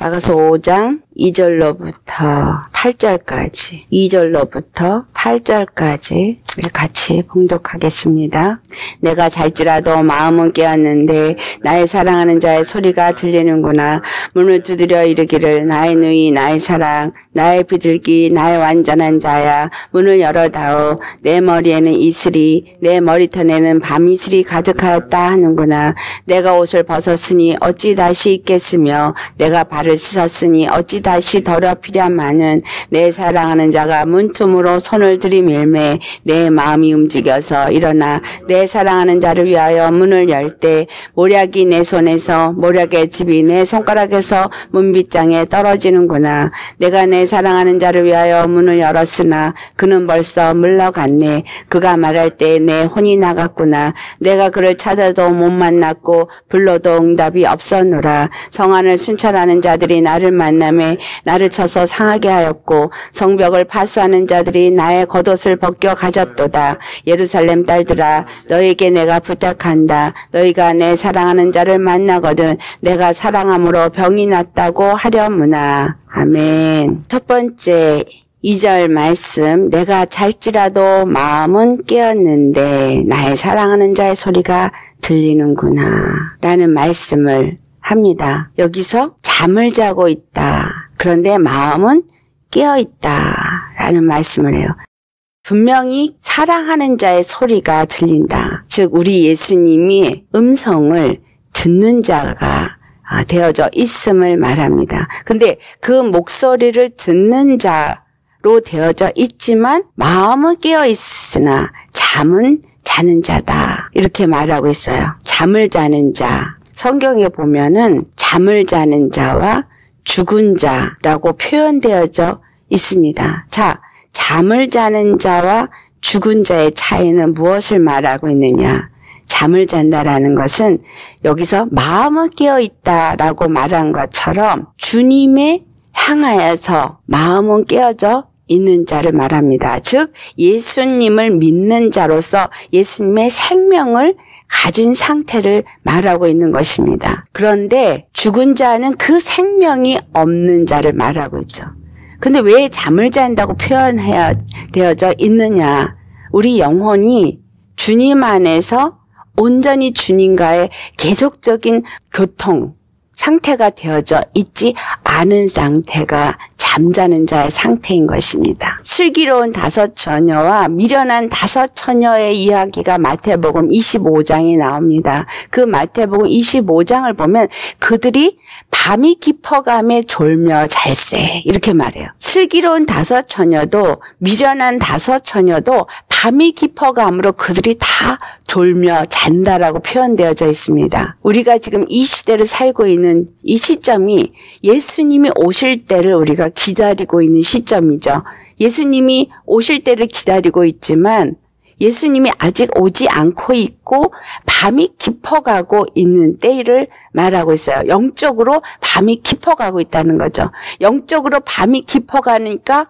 아가서 5장 2절로부터 8절까지 2절로부터 8절까지 같이 봉독하겠습니다. 내가 잘지라도 마음은 깨었는데 나의 사랑하는 자의 소리가 들리는구나. 문을 두드려 이르기를 나의 누이 나의 사랑 나의 비둘기 나의 완전한 자야. 문을 열어다오. 내 머리에는 이슬이 내 머리털에는 밤이슬이 가득하였다 하는구나. 내가 옷을 벗었으니 어찌 다시 입겠으며 내가 발을 씻었으니 어찌 다시 더럽히랴마는 내 사랑하는 자가 문틈으로 손을 들이밀매 내 마음이 움직여서 일어나 내 사랑하는 자를 위하여 문을 열 때 모략이 내 손에서 모략의 즙이 내 손가락에서 문빗장에 떨어지는구나. 내가 내 사랑하는 자를 위하여 문을 열었으나 그는 벌써 물러갔네. 그가 말할 때 내 혼이 나갔구나. 내가 그를 찾아도 못 만났고 불러도 응답이 없었노라. 성안을 순찰하는 자들이 나를 만나매 나를 쳐서 상하게 하였고 성벽을 파수하는 자들이 나의 겉옷을 벗겨 가졌도다. 예루살렘 딸들아 너에게 내가 부탁한다. 너희가 내 사랑하는 자를 만나거든 내가 사랑함으로 병이 낫다고 하려무나. 아멘. 첫 번째 2절 말씀, 내가 잘지라도 마음은 깨었는데 나의 사랑하는 자의 소리가 들리는구나 라는 말씀을 합니다. 여기서 잠을 자고 있다. 그런데 마음은 깨어있다 라는 말씀을 해요. 분명히 사랑하는 자의 소리가 들린다. 즉 우리 예수님이 음성을 듣는 자가 되어져 있음을 말합니다. 근데 그 목소리를 듣는 자로 되어져 있지만 마음은 깨어 있으나 잠은 자는 자다. 이렇게 말하고 있어요. 잠을 자는 자. 성경에 보면은 잠을 자는 자와 죽은 자라고 표현되어져 있습니다. 자, 잠을 자는 자와 죽은 자의 차이는 무엇을 말하고 있느냐? 잠을 잔다라는 것은 여기서 마음은 깨어있다라고 말한 것처럼 주님에 향하여서 마음은 깨어져 있는 자를 말합니다. 즉 예수님을 믿는 자로서 예수님의 생명을 가진 상태를 말하고 있는 것입니다. 그런데 죽은 자는 그 생명이 없는 자를 말하고 있죠. 근데 왜 잠을 잔다고 표현해야 되어져 있느냐? 우리 영혼이 주님 안에서 온전히 주님과의 계속적인 교통 상태가 되어져 있지 않은 상태가 잠자는 자의 상태인 것입니다. 슬기로운 5 처녀와 미련한 5 처녀의 이야기가 마태복음 25장에 나옵니다. 그 마태복음 25장을 보면 그들이 밤이 깊어감에 졸며 잘세 이렇게 말해요. 슬기로운 5 처녀도 미련한 5 처녀도 밤이 깊어감으로 그들이 다 졸며 잔다라고 표현되어져 있습니다. 우리가 지금 이 시대를 살고 있는 이 시점이 예수님이 오실 때를 우리가 기다리고 있는 시점이죠. 예수님이 오실 때를 기다리고 있지만 예수님이 아직 오지 않고 있고 밤이 깊어가고 있는 때를 말하고 있어요. 영적으로 밤이 깊어가고 있다는 거죠. 영적으로 밤이 깊어가니까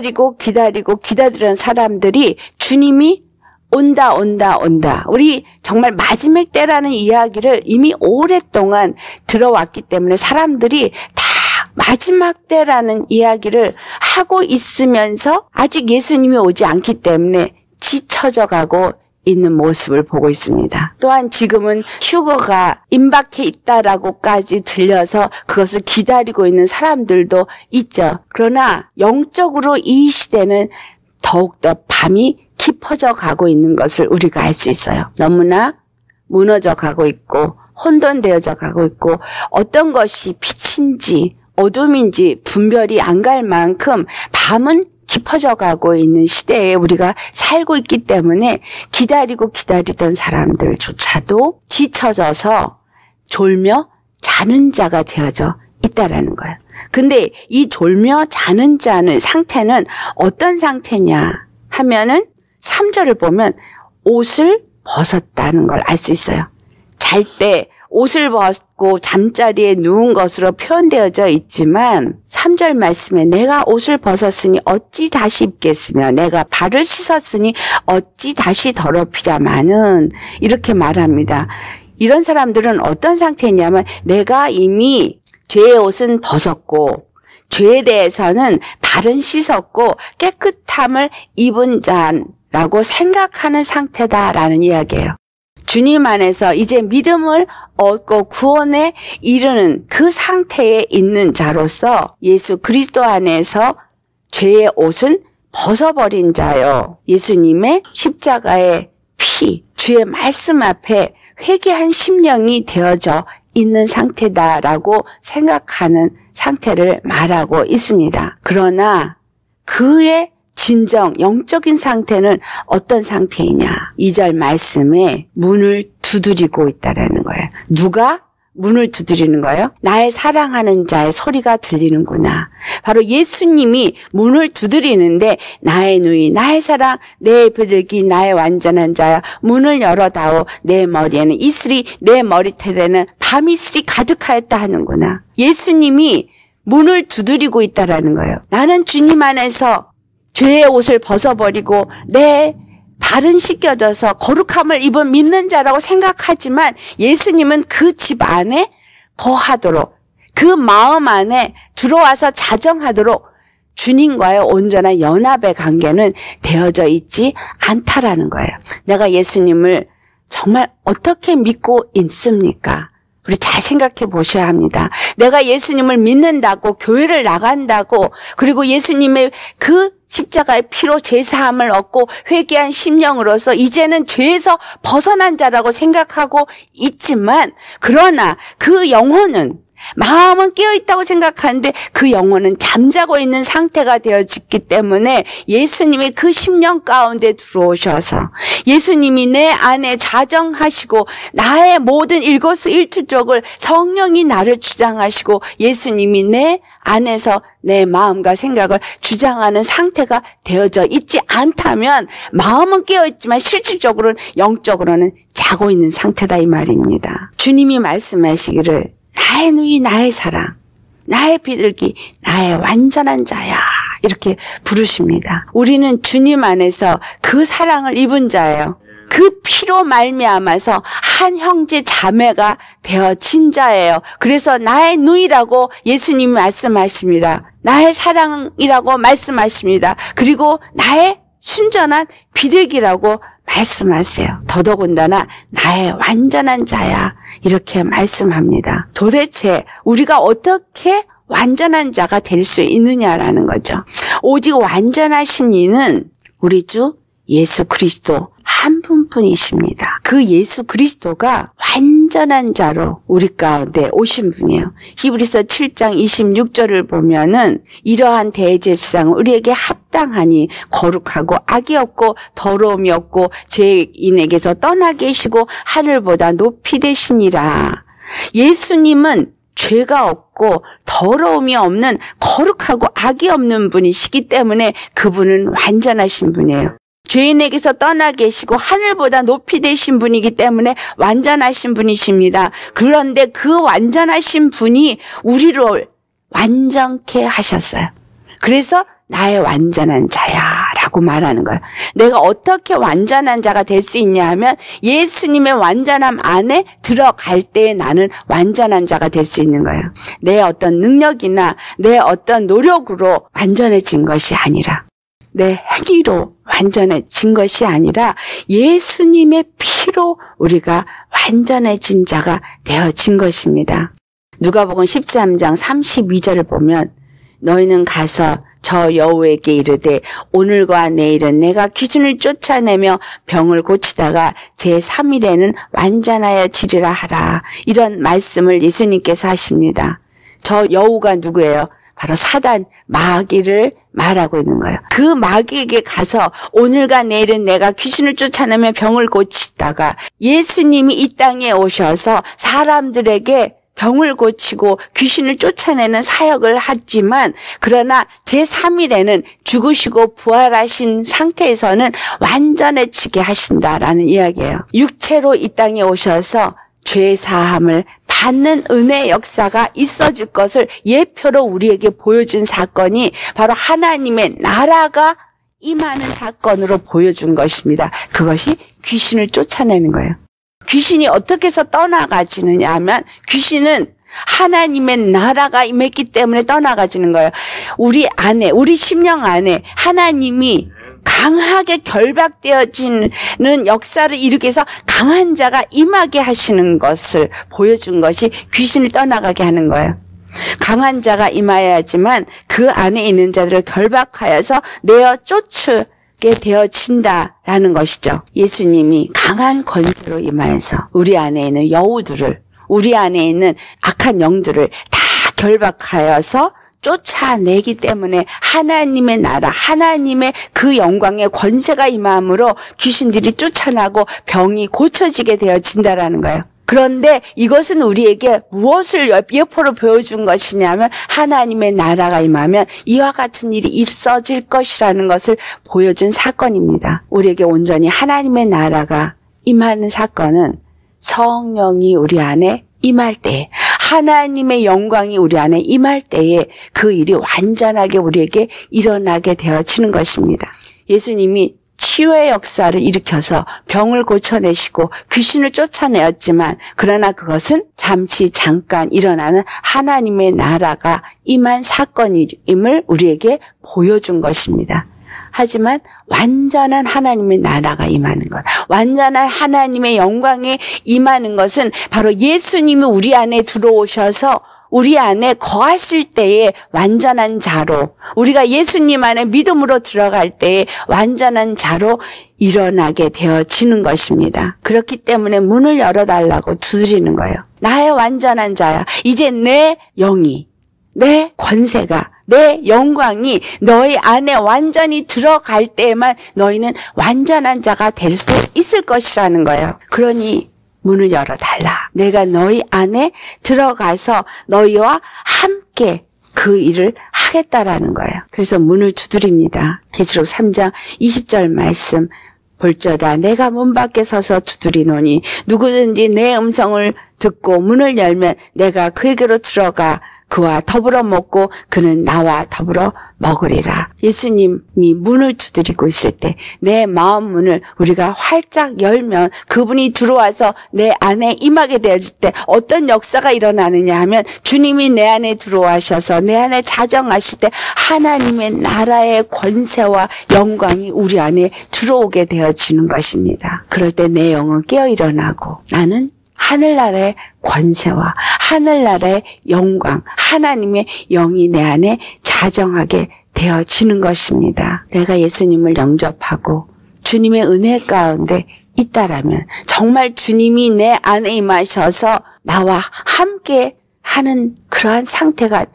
기다리는 사람들이 주님이 온다. 우리 정말 마지막 때라는 이야기를 이미 오랫동안 들어왔기 때문에 사람들이 다 마지막 때라는 이야기를 하고 있으면서 아직 예수님이 오지 않기 때문에 지쳐져 가고 있는 모습을 보고 있습니다. 또한 지금은 휴거가 임박해 있다라고까지 들려서 그것을 기다리고 있는 사람들도 있죠. 그러나 영적으로 이 시대는 더욱더 밤이 깊어져 가고 있는 것을 우리가 알 수 있어요. 너무나 무너져 가고 있고 혼돈되어져 가고 있고 어떤 것이 빛인지 어둠인지 분별이 안 갈 만큼 밤은 깊어져 가고 있는 시대에 우리가 살고 있기 때문에 기다리던 사람들조차도 지쳐져서 졸며 자는 자가 되어져 있다라는 거예요. 근데 이 졸며 자는 자는 상태는 어떤 상태냐 하면은 3절을 보면 옷을 벗었다는 걸 알 수 있어요. 잘 때 옷을 벗고 잠자리에 누운 것으로 표현되어져 있지만 3절 말씀에 내가 옷을 벗었으니 어찌 다시 입겠으며 내가 발을 씻었으니 어찌 다시 더럽히랴마는 이렇게 말합니다. 이런 사람들은 어떤 상태냐면 내가 이미 죄의 옷은 벗었고 죄에 대해서는 발은 씻었고 깨끗함을 입은 자라고 생각하는 상태다라는 이야기예요. 주님 안에서 이제 믿음을 얻고 구원에 이르는 그 상태에 있는 자로서 예수 그리스도 안에서 죄의 옷은 벗어버린 자요. 예수님의 십자가의 피, 주의 말씀 앞에 회개한 심령이 되어져 있는 상태다라고 생각하는 상태를 말하고 있습니다. 그러나 그의 진정 영적인 상태는 어떤 상태이냐? 2절 말씀에 문을 두드리고 있다라는 거예요. 누가 문을 두드리는 거예요? 나의 사랑하는 자의 소리가 들리는구나. 바로 예수님이 문을 두드리는데 나의 누이, 나의 사랑, 내 비둘기, 나의 완전한 자야. 문을 열어다오. 내 머리에는 이슬이, 내 머리털에는 밤이슬이 가득하였다 하는구나. 예수님이 문을 두드리고 있다라는 거예요. 나는 주님 안에서 죄의 옷을 벗어버리고 내 발은 씻겨져서 거룩함을 입은 믿는 자라고 생각하지만 예수님은 그 집 안에 거하도록 그 마음 안에 들어와서 자정하도록 주님과의 온전한 연합의 관계는 되어져 있지 않다라는 거예요. 내가 예수님을 정말 어떻게 믿고 있습니까? 우리 잘 생각해 보셔야 합니다. 내가 예수님을 믿는다고 교회를 나간다고 그리고 예수님의 그 십자가의 피로 죄사함을 얻고 회개한 심령으로서 이제는 죄에서 벗어난 자라고 생각하고 있지만 그러나 그 영혼은 마음은 깨어있다고 생각하는데 그 영혼은 잠자고 있는 상태가 되어졌기 때문에 예수님이 그 심령 가운데 들어오셔서 예수님이 내 안에 자정하시고 나의 모든 일거수일투족을 성령이 나를 주장하시고 예수님이 내 안에서 내 마음과 생각을 주장하는 상태가 되어져 있지 않다면 마음은 깨어있지만 실질적으로는 영적으로는 자고 있는 상태다 이 말입니다. 주님이 말씀하시기를 나의 누이, 나의 사랑, 나의 비둘기, 나의 완전한 자야 이렇게 부르십니다. 우리는 주님 안에서 그 사랑을 입은 자예요. 그 피로 말미암아서 한 형제 자매가 되어진 자예요. 그래서 나의 누이라고 예수님이 말씀하십니다. 나의 사랑이라고 말씀하십니다. 그리고 나의 순전한 비둘기라고 말씀하세요. 더더군다나 나의 완전한 자야 이렇게 말씀합니다. 도대체 우리가 어떻게 완전한 자가 될 수 있느냐라는 거죠. 오직 완전하신 이는 우리 주 예수 그리스도 한 분뿐이십니다. 그 예수 그리스도가 완전한 자로 우리 가운데 오신 분이에요. 히브리서 7장 26절을 보면은 이러한 대제사장은 우리에게 합당하니 거룩하고 악이 없고 더러움이 없고 죄인에게서 떠나 계시고 하늘보다 높이 되시니라. 예수님은 죄가 없고 더러움이 없는 거룩하고 악이 없는 분이시기 때문에 그분은 완전하신 분이에요. 죄인에게서 떠나 계시고 하늘보다 높이 되신 분이기 때문에 완전하신 분이십니다. 그런데 그 완전하신 분이 우리를 완전케 하셨어요. 그래서 나의 완전한 자야 라고 말하는 거예요. 내가 어떻게 완전한 자가 될 수 있냐 하면 예수님의 완전함 안에 들어갈 때 나는 완전한 자가 될 수 있는 거예요. 내 어떤 능력이나 내 어떤 노력으로 완전해진 것이 아니라 내 행위로 완전해진 것이 아니라 예수님의 피로 우리가 완전해진 자가 되어진 것입니다. 누가복음 13장 32절을 보면 너희는 가서 저 여호에게 이르되 오늘과 내일은 내가 귀신을 쫓아내며 병을 고치다가 제3일에는 완전하여 지리라 하라. 이런 말씀을 예수님께서 하십니다. 저 여호가 누구예요? 바로 사단, 마귀를 말하고 있는 거예요. 그 마귀에게 가서 오늘과 내일은 내가 귀신을 쫓아내며 병을 고치다가 예수님이 이 땅에 오셔서 사람들에게 병을 고치고 귀신을 쫓아내는 사역을 하지만 그러나 제3일에는 죽으시고 부활하신 상태에서는 완전해지게 하신다라는 이야기예요. 육체로 이 땅에 오셔서 죄 사함을 받는 은혜의 역사가 있어질 것을 예표로 우리에게 보여준 사건이 바로 하나님의 나라가 임하는 사건으로 보여준 것입니다. 그것이 귀신을 쫓아내는 거예요. 귀신이 어떻게 해서 떠나가지느냐 하면 귀신은 하나님의 나라가 임했기 때문에 떠나가지는 거예요. 우리 안에, 우리 심령 안에 하나님이 강하게 결박되어지는 역사를 일으키기 위해서 강한 자가 임하게 하시는 것을 보여준 것이 귀신을 떠나가게 하는 거예요. 강한 자가 임하여야지만 그 안에 있는 자들을 결박하여서 내어 쫓게 되어진다라는 것이죠. 예수님이 강한 권세로 임하여서 우리 안에 있는 여우들을, 우리 안에 있는 악한 영들을 다 결박하여서 쫓아내기 때문에 하나님의 나라, 하나님의 그 영광의 권세가 임함으로 귀신들이 쫓아나고 병이 고쳐지게 되어진다라는 거예요. 그런데 이것은 우리에게 무엇을 예포로 보여준 것이냐면 하나님의 나라가 임하면 이와 같은 일이 있어질 것이라는 것을 보여준 사건입니다. 우리에게 온전히 하나님의 나라가 임하는 사건은 성령이 우리 안에 임할 때, 하나님의 영광이 우리 안에 임할 때에 그 일이 완전하게 우리에게 일어나게 되어지는 것입니다. 예수님이 치유의 역사를 일으켜서 병을 고쳐내시고 귀신을 쫓아내었지만 그러나 그것은 잠깐 일어나는 하나님의 나라가 임한 사건임을 우리에게 보여준 것입니다. 하지만 완전한 하나님의 나라가 임하는 것, 완전한 하나님의 영광에 임하는 것은 바로 예수님이 우리 안에 들어오셔서 우리 안에 거하실 때에 완전한 자로, 우리가 예수님 안에 믿음으로 들어갈 때에 완전한 자로 일어나게 되어지는 것입니다. 그렇기 때문에 문을 열어달라고 두드리는 거예요. 나의 완전한 자야. 이제 내 영이, 내 권세가, 내 영광이 너희 안에 완전히 들어갈 때에만 너희는 완전한 자가 될 수 있을 것이라는 거예요. 그러니 문을 열어달라. 내가 너희 안에 들어가서 너희와 함께 그 일을 하겠다라는 거예요. 그래서 문을 두드립니다. 계시록 3장 20절 말씀 볼저다 내가 문 밖에 서서 두드리노니 누구든지 내 음성을 듣고 문을 열면 내가 그에게로 들어가 그와 더불어 먹고 그는 나와 더불어 먹으리라. 예수님이 문을 두드리고 있을 때 내 마음 문을 우리가 활짝 열면 그분이 들어와서 내 안에 임하게 되어질 때 어떤 역사가 일어나느냐 하면 주님이 내 안에 들어와셔서 내 안에 자정하실 때 하나님의 나라의 권세와 영광이 우리 안에 들어오게 되어지는 것입니다. 그럴 때 내 영은 깨어 일어나고 나는 하늘나라의 권세와 하늘나라의 영광, 하나님의 영이 내 안에 자정하게 되어지는 것입니다. 내가 예수님을 영접하고 주님의 은혜 가운데 있다라면, 정말 주님이 내 안에 임하셔서 나와 함께 하는 그러한 상태가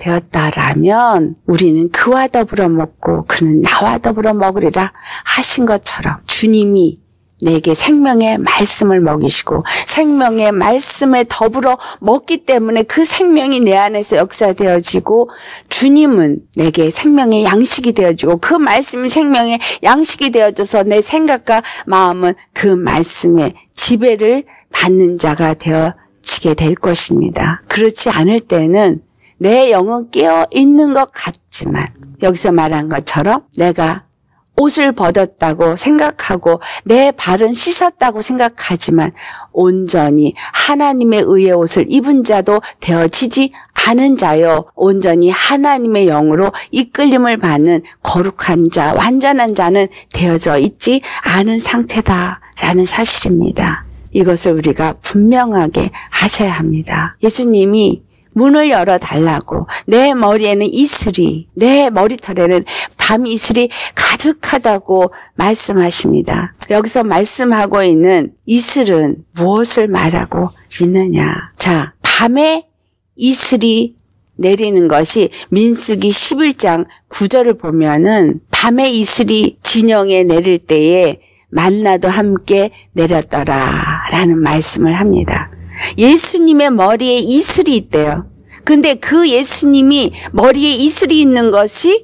되었다라면 우리는 그와 더불어 먹고 그는 나와 더불어 먹으리라 하신 것처럼 주님이 내게 생명의 말씀을 먹이시고 생명의 말씀에 더불어 먹기 때문에 그 생명이 내 안에서 역사되어지고 주님은 내게 생명의 양식이 되어지고 그 말씀이 생명의 양식이 되어져서 내 생각과 마음은 그 말씀의 지배를 받는 자가 되어지게 될 것입니다. 그렇지 않을 때는 내 영은 깨어 있는 것 같지만 여기서 말한 것처럼 내가 옷을 벗었다고 생각하고 내 발은 씻었다고 생각하지만 온전히 하나님의 의의 옷을 입은 자도 되어지지 않은 자요, 온전히 하나님의 영으로 이끌림을 받는 거룩한 자, 완전한 자는 되어져 있지 않은 상태다라는 사실입니다. 이것을 우리가 분명하게 하셔야 합니다. 예수님이 문을 열어달라고 내 머리에는 이슬이, 내 머리털에는 밤 이슬이 가득하다고 말씀하십니다. 여기서 말씀하고 있는 이슬은 무엇을 말하고 있느냐? 자, 밤에 이슬이 내리는 것이 민수기 11장 9절을 보면은 밤에 이슬이 진영에 내릴 때에 만나도 함께 내렸더라 라는 말씀을 합니다. 예수님의 머리에 이슬이 있대요. 근데 그 예수님이 머리에 이슬이 있는 것이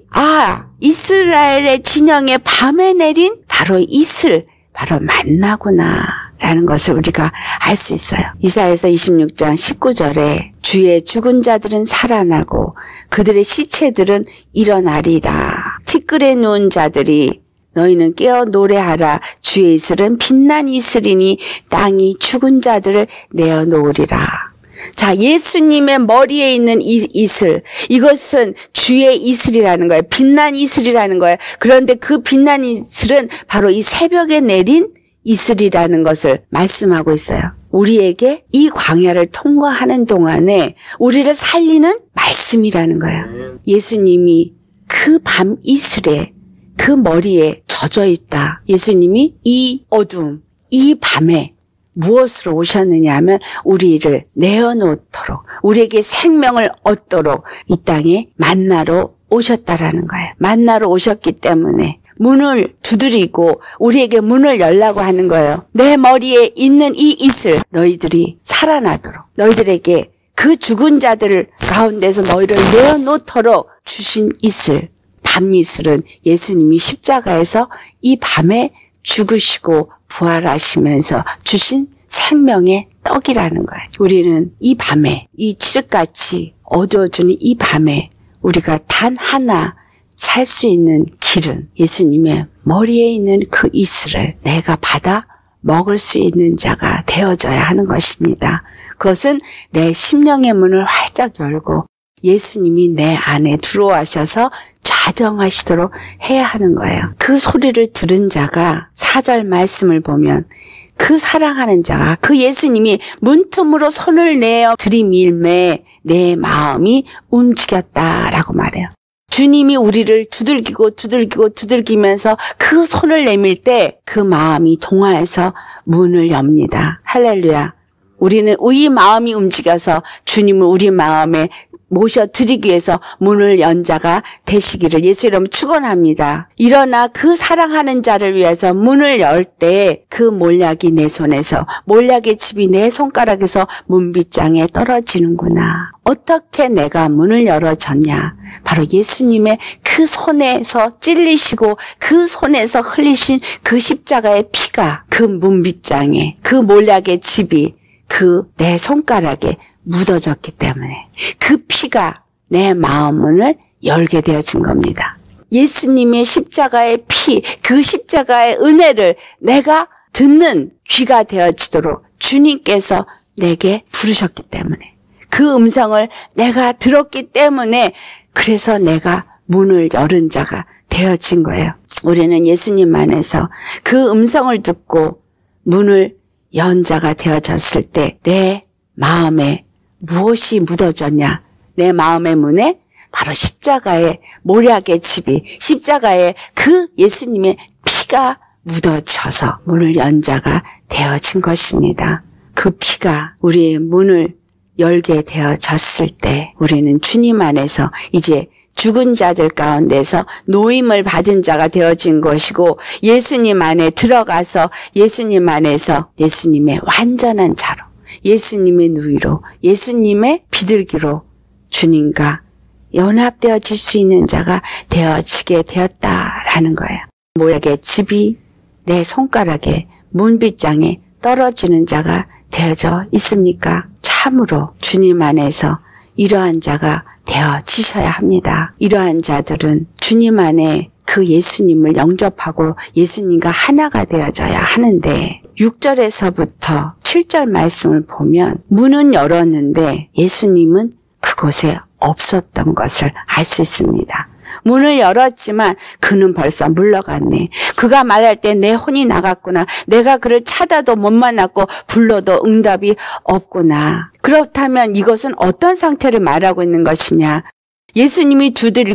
이스라엘의 진영에 밤에 내린 바로 이슬, 바로 만나구나 라는 것을 우리가 알 수 있어요. 이사야서 26장 19절에 주의 죽은 자들은 살아나고 그들의 시체들은 일어나리라. 티끌에 누운 자들이 너희는 깨어 노래하라. 주의 이슬은 빛난 이슬이니 땅이 죽은 자들을 내어 놓으리라. 자, 예수님의 머리에 있는 이 이슬, 이것은 주의 이슬이라는 거예요. 빛난 이슬이라는 거예요. 그런데 그 빛난 이슬은 바로 이 새벽에 내린 이슬이라는 것을 말씀하고 있어요. 우리에게 이 광야를 통과하는 동안에 우리를 살리는 말씀이라는 거예요. 예수님이 그 밤 이슬에 그 머리에 젖어 있다. 예수님이 이 어둠, 이 밤에 무엇으로 오셨느냐 하면 우리를 내어놓도록, 우리에게 생명을 얻도록 이 땅에 만나러 오셨다라는 거예요. 만나러 오셨기 때문에 문을 두드리고 우리에게 문을 열라고 하는 거예요. 내 머리에 있는 이 이슬, 너희들이 살아나도록, 너희들에게 그 죽은 자들 가운데서 너희를 내어놓도록 주신 이슬, 밤이슬은 예수님이 십자가에서 이 밤에 죽으시고 부활하시면서 주신 생명의 떡이라는 거예요. 우리는 이 밤에, 이 칠흑같이 어두워지는 이 밤에 우리가 단 하나 살 수 있는 길은 예수님의 머리에 있는 그 이슬을 내가 받아 먹을 수 있는 자가 되어져야 하는 것입니다. 그것은 내 심령의 문을 활짝 열고 예수님이 내 안에 들어와셔서 좌정하시도록 해야 하는 거예요. 그 소리를 들은 자가 4절 말씀을 보면 그 사랑하는 자가 그 예수님이 문틈으로 손을 내어 들이밀매 내 마음이 움직였다라고 말해요. 주님이 우리를 두들기면서 그 손을 내밀 때 그 마음이 동화해서 문을 엽니다. 할렐루야. 우리는 이 마음이 움직여서 주님을 우리 마음에 모셔드리기 위해서 문을 연 자가 되시기를 예수 이름 축원합니다. 일어나 그 사랑하는 자를 위해서 문을 열 때 그 몰약이 내 손에서, 몰약의 칩이 내 손가락에서 문빗장에 떨어지는구나. 어떻게 내가 문을 열어줬냐? 바로 예수님의 그 손에서 찔리시고 그 손에서 흘리신 그 십자가의 피가 그 문빗장에, 그 몰약의 칩이 그 내 손가락에 묻어졌기 때문에 그 피가 내 마음문을 열게 되어진 겁니다. 예수님의 십자가의 피, 그 십자가의 은혜를 내가 듣는 귀가 되어지도록 주님께서 내게 부르셨기 때문에, 그 음성을 내가 들었기 때문에 그래서 내가 문을 열은 자가 되어진 거예요. 우리는 예수님 안에서 그 음성을 듣고 문을 연 자가 되어졌을 때 내 마음에 무엇이 묻어졌냐? 내 마음의 문에 바로 십자가의 몰약의 칩이, 십자가의 그 예수님의 피가 묻어져서 문을 연 자가 되어진 것입니다. 그 피가 우리의 문을 열게 되어졌을 때 우리는 주님 안에서 이제 죽은 자들 가운데서 노임을 받은 자가 되어진 것이고, 예수님 안에 들어가서 예수님 안에서 예수님의 완전한 자로, 예수님의 누이로, 예수님의 비둘기로 주님과 연합되어질 수 있는 자가 되어지게 되었다라는 거예요. 모약의 칩이 내 손가락에, 문빗장에 떨어지는 자가 되어져 있습니까? 참으로 주님 안에서 이러한 자가 되어지셔야 합니다. 이러한 자들은 주님 안에 그 예수님을 영접하고 예수님과 하나가 되어져야 하는데, 6절에서부터 7절 말씀을 보면 문은 열었는데 예수님은 그곳에 없었던 것을 알 수 있습니다. 문을 열었지만 그는 벌써 물러갔네. 그가 말할 때 내 혼이 나갔구나. 내가 그를 찾아도 못 만났고 불러도 응답이 없구나. 그렇다면 이것은 어떤 상태를 말하고 있는 것이냐? 예수님이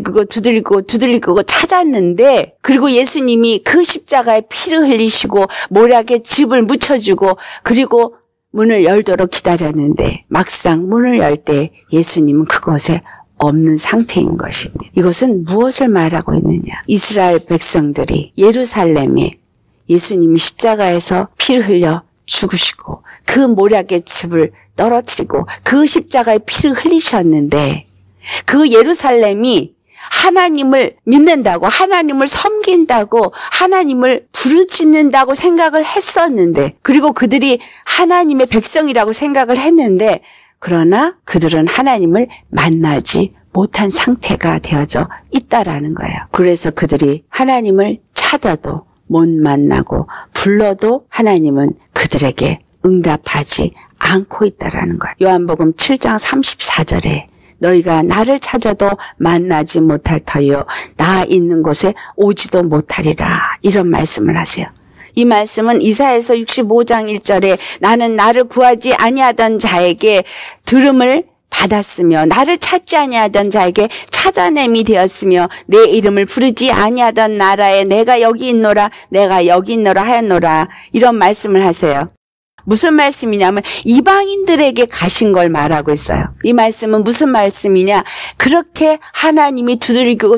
두들기고 찾았는데, 그리고 예수님이 그 십자가에 피를 흘리시고 몰약에 칩을 묻혀주고 그리고 문을 열도록 기다렸는데 막상 문을 열 때 예수님은 그곳에 없는 상태인 것입니다. 이것은 무엇을 말하고 있느냐? 이스라엘 백성들이 예루살렘에 예수님이 십자가에서 피를 흘려 죽으시고 그 몰약의 칩을 떨어뜨리고 그 십자가에 피를 흘리셨는데, 그 예루살렘이 하나님을 믿는다고, 하나님을 섬긴다고, 하나님을 부르짖는다고 생각을 했었는데, 그리고 그들이 하나님의 백성이라고 생각을 했는데, 그러나 그들은 하나님을 만나지 못한 상태가 되어져 있다라는 거예요. 그래서 그들이 하나님을 찾아도 못 만나고 불러도 하나님은 그들에게 응답하지 않고 있다라는 거예요. 요한복음 7장 34절에 너희가 나를 찾아도 만나지 못할 터요 나 있는 곳에 오지도 못하리라 이런 말씀을 하세요. 이 말씀은 이사야서 65장 1절에 나는 나를 구하지 아니하던 자에게 들음을 받았으며 나를 찾지 아니하던 자에게 찾아냄이 되었으며 내 이름을 부르지 아니하던 나라에 내가 여기 있노라 하였노라 이런 말씀을 하세요. 무슨 말씀이냐면 이방인들에게 가신 걸 말하고 있어요. 이 말씀은 무슨 말씀이냐? 그렇게 하나님이 두들기고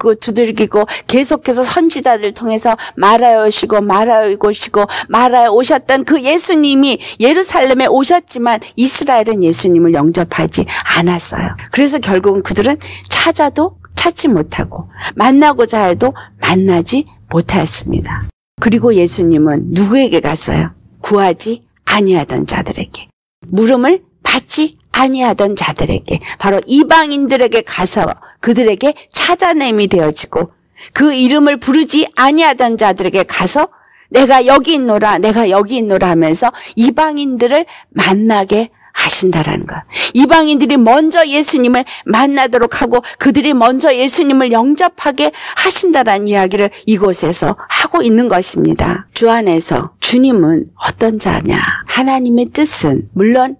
계속해서 선지자들 통해서 말하여 오셨던 그 예수님이 예루살렘에 오셨지만 이스라엘은 예수님을 영접하지 않았어요. 그래서 결국은 그들은 찾아도 찾지 못하고 만나고자 해도 만나지 못하였습니다. 그리고 예수님은 누구에게 갔어요? 구하지 아니하던 자들에게, 물음을 받지 아니하던 자들에게, 바로 이방인들에게 가서 그들에게 찾아냄이 되어지고 그 이름을 부르지 아니하던 자들에게 가서 내가 여기 있노라 하면서 이방인들을 만나게 하신다라는 거야. 이방인들이 먼저 예수님을 만나도록 하고 그들이 먼저 예수님을 영접하게 하신다라는 이야기를 이곳에서 하고 있는 것입니다. 주 안에서 주님은 어떤 자냐? 하나님의 뜻은 물론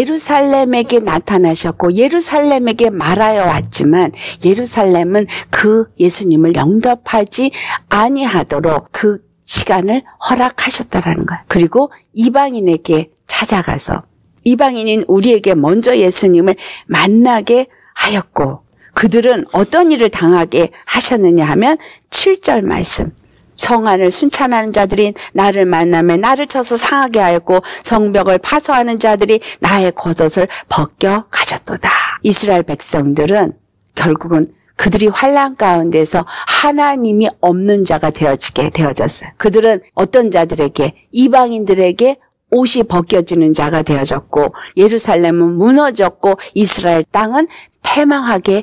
예루살렘에게 나타나셨고 예루살렘에게 말하여 왔지만 예루살렘은 그 예수님을 영접하지 아니하도록 그 시간을 허락하셨다라는 거야. 그리고 이방인에게 찾아가서 이방인인 우리에게 먼저 예수님을 만나게 하였고 그들은 어떤 일을 당하게 하셨느냐 하면 7절 말씀. 성안을 순찬하는 자들이 나를 만나며 나를 쳐서 상하게 하였고 성벽을 파서하는 자들이 나의 겉옷을 벗겨 가졌도다. 이스라엘 백성들은 결국은 그들이 환난 가운데서 하나님이 없는 자가 되어졌어요. 그들은 어떤 자들에게 이방인들에게 옷이 벗겨지는 자가 되어졌고 예루살렘은 무너졌고 이스라엘 땅은 패망하게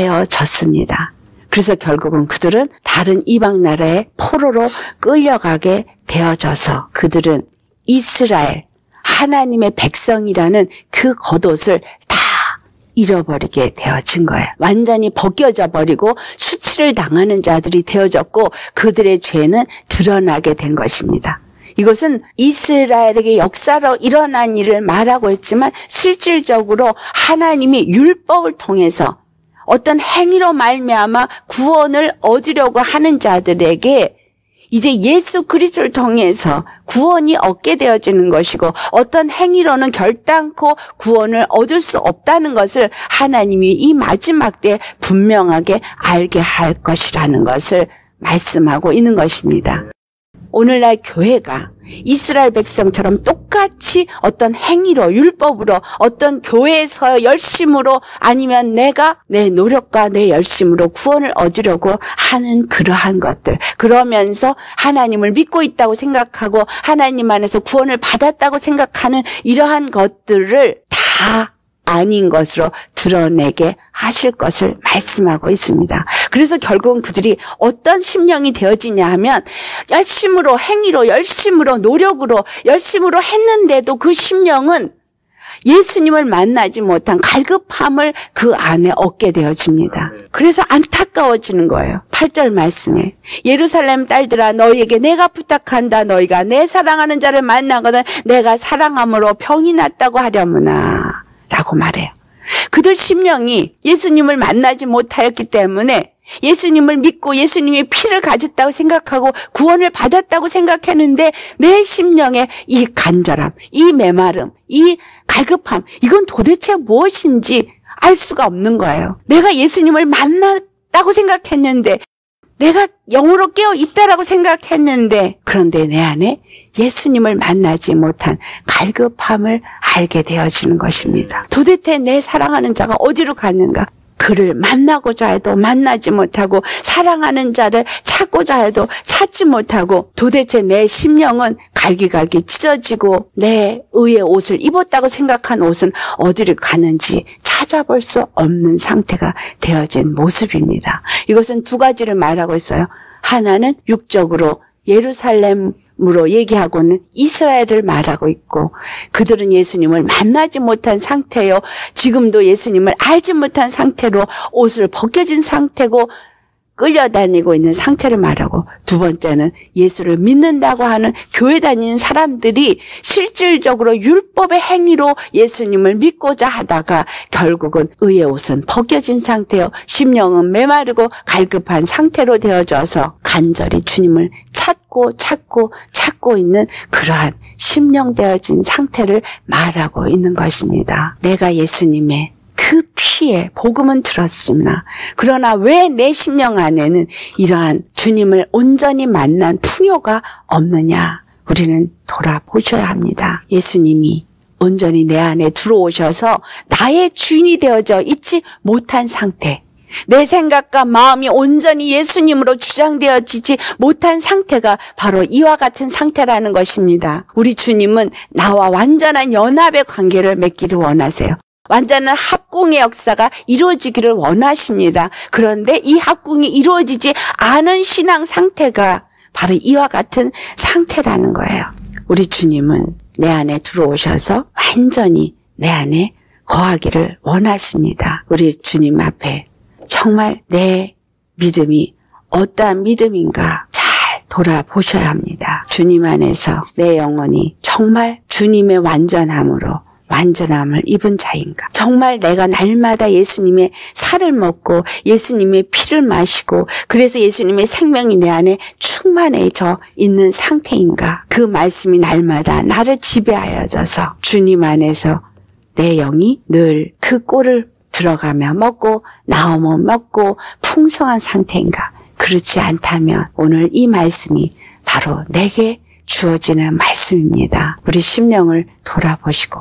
하여졌습니다. 그래서 결국은 그들은 다른 이방 나라의 포로로 끌려가게 되어져서 그들은 이스라엘 하나님의 백성이라는 그 겉옷을 다 잃어버리게 되어진 거예요. 완전히 벗겨져 버리고 수치를 당하는 자들이 되어졌고 그들의 죄는 드러나게 된 것입니다. 이것은 이스라엘에게 역사로 일어난 일을 말하고 있지만 실질적으로 하나님이 율법을 통해서 어떤 행위로 말미암아 구원을 얻으려고 하는 자들에게 이제 예수 그리스도를 통해서 구원이 얻게 되어지는 것이고 어떤 행위로는 결단코 구원을 얻을 수 없다는 것을 하나님이 이 마지막 때에 분명하게 알게 할 것이라는 것을 말씀하고 있는 것입니다. 오늘날 교회가 이스라엘 백성처럼 똑같이 어떤 행위로 율법으로 어떤 교회에서 열심으로 아니면 내가 내 노력과 내 열심으로 구원을 얻으려고 하는 그러한 것들 그러면서 하나님을 믿고 있다고 생각하고 하나님 안에서 구원을 받았다고 생각하는 이러한 것들을 다 아닌 것으로 드러내게 하실 것을 말씀하고 있습니다. 그래서 결국은 그들이 어떤 심령이 되어지냐 하면 열심으로 행위로 열심으로 노력으로 열심으로 했는데도 그 심령은 예수님을 만나지 못한 갈급함을 그 안에 얻게 되어집니다. 그래서 안타까워지는 거예요. 8절 말씀에 예루살렘 딸들아 너희에게 내가 부탁한다. 너희가 내 사랑하는 자를 만나거든 내가 사랑함으로 병이 났다고 하려무나 라고 말해요. 그들 심령이 예수님을 만나지 못하였기 때문에 예수님을 믿고 예수님의 피를 가졌다고 생각하고 구원을 받았다고 생각했는데 내 심령의 이 간절함, 이 메마름, 이 갈급함 이건 도대체 무엇인지 알 수가 없는 거예요. 내가 예수님을 만났다고 생각했는데 내가 영으로 깨어 있다라고 생각했는데 그런데 내 안에 예수님을 만나지 못한 갈급함을 알게 되어지는 것입니다. 도대체 내 사랑하는 자가 어디로 갔는가? 그를 만나고자 해도 만나지 못하고 사랑하는 자를 찾고자 해도 찾지 못하고 도대체 내 심령은 갈기갈기 찢어지고 내 의의 옷을 입었다고 생각한 옷은 어디를 가는지 찾아볼 수 없는 상태가 되어진 모습입니다. 이것은 두 가지를 말하고 있어요. 하나는 육적으로 예루살렘 으로 얘기하고는 이스라엘을 말하고 있고 그들은 예수님을 만나지 못한 상태요. 지금도 예수님을 알지 못한 상태로 옷을 벗겨진 상태고 끌려다니고 있는 상태를 말하고 두 번째는 예수를 믿는다고 하는 교회 다니는 사람들이 실질적으로 율법의 행위로 예수님을 믿고자 하다가 결국은 의의 옷은 벗겨진 상태요. 심령은 메마르고 갈급한 상태로 되어져서 간절히 주님을 찾고 있는 그러한 심령되어진 상태를 말하고 있는 것입니다. 내가 예수님의 그 피에 복음은 들었으나 그러나 왜 내 심령 안에는 이러한 주님을 온전히 만난 풍요가 없느냐? 우리는 돌아보셔야 합니다. 예수님이 온전히 내 안에 들어오셔서 나의 주인이 되어져 있지 못한 상태, 내 생각과 마음이 온전히 예수님으로 주장되어지지 못한 상태가 바로 이와 같은 상태라는 것입니다. 우리 주님은 나와 완전한 연합의 관계를 맺기를 원하세요. 완전한 합공의 역사가 이루어지기를 원하십니다. 그런데 이 합공이 이루어지지 않은 신앙 상태가 바로 이와 같은 상태라는 거예요. 우리 주님은 내 안에 들어오셔서 완전히 내 안에 거하기를 원하십니다. 우리 주님 앞에 정말 내 믿음이 어떠한 믿음인가 잘 돌아보셔야 합니다. 주님 안에서 내 영혼이 정말 주님의 완전함을 입은 자인가? 정말 내가 날마다 예수님의 살을 먹고 예수님의 피를 마시고 그래서 예수님의 생명이 내 안에 충만해져 있는 상태인가? 그 말씀이 날마다 나를 지배하여져서 주님 안에서 내 영이 늘 그 꼴을 들어가며 먹고 나오면 먹고 풍성한 상태인가? 그렇지 않다면 오늘 이 말씀이 바로 내게 주어지는 말씀입니다. 우리 심령을 돌아보시고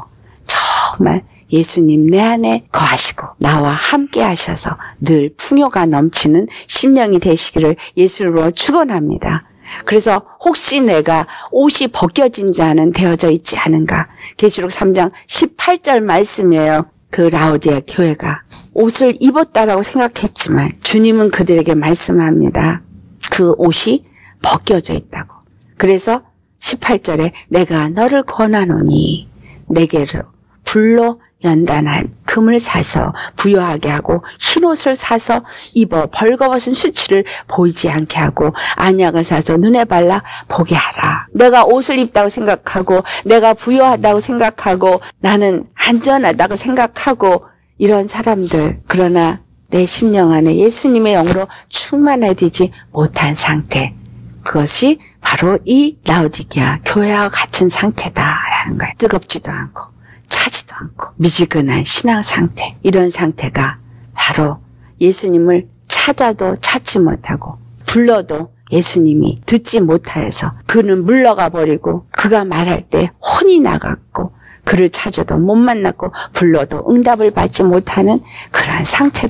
정말 예수님 내 안에 거하시고 나와 함께 하셔서 늘 풍요가 넘치는 심령이 되시기를 예수로 축원합니다. 그래서 혹시 내가 옷이 벗겨진 자는 되어져 있지 않은가? 계시록 3장 18절 말씀이에요. 그 라오디아 교회가 옷을 입었다라고 생각했지만 주님은 그들에게 말씀합니다. 그 옷이 벗겨져 있다고. 그래서 18절에 내가 너를 권하노니 내게로 불로 연단한 금을 사서 부여하게 하고 흰옷을 사서 입어 벌거벗은 수치를 보이지 않게 하고 안약을 사서 눈에 발라 보게 하라. 내가 옷을 입다고 생각하고 내가 부여하다고 생각하고 나는 안전하다고 생각하고 이런 사람들, 그러나 내 심령 안에 예수님의 영으로 충만해지지 못한 상태, 그것이 바로 이 라오디게아 교회와 같은 상태다라는 거예요. 뜨겁지도 않고 차지도 않고 미지근한 신앙 상태, 이런 상태가 바로 예수님을 찾아도 찾지 못하고 불러도 예수님이 듣지 못하여서 그는 물러가 버리고 그가 말할 때 혼이 나갔고 그를 찾아도 못 만났고 불러도 응답을 받지 못하는 그러한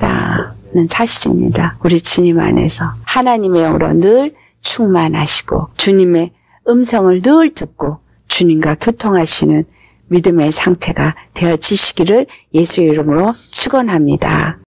상태라는 사실입니다. 우리 주님 안에서 하나님의 영으로 늘 충만하시고 주님의 음성을 늘 듣고 주님과 교통하시는 믿음의 상태가 되어지시기를 예수의 이름으로 축원합니다.